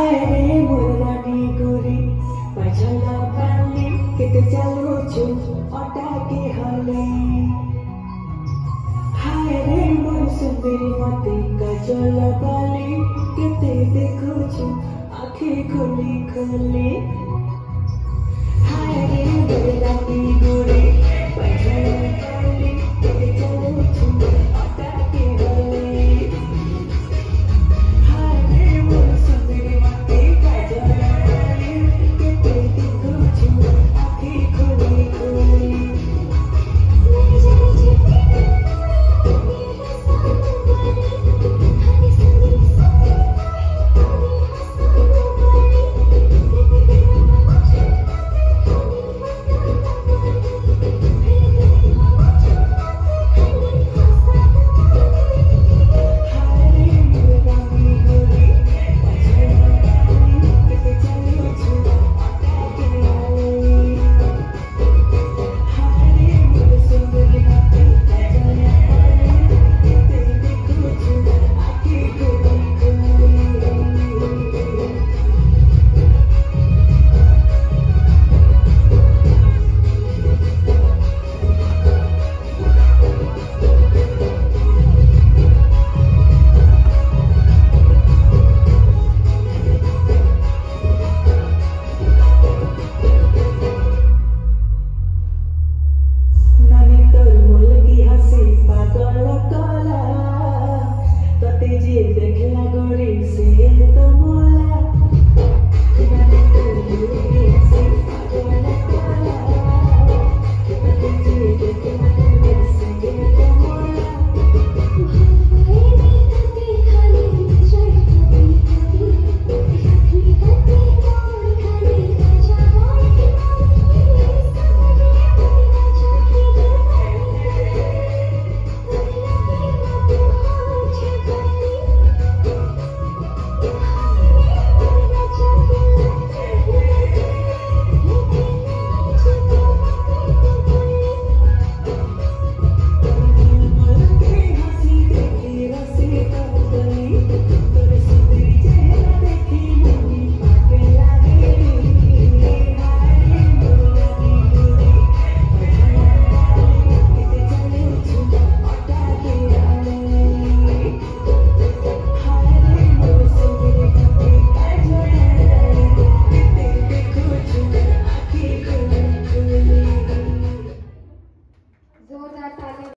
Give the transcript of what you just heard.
हाय रे मुरानी गोरी पछला पाली केते चलो छु अटा के हले हाय रे मोर सुंदरी मते कजल बाली केते देखो छु आँखें खोली खोली हाय रे मुरानी गोरी पछला पाली केते चलो छु अटा के हले पागल कला तते जे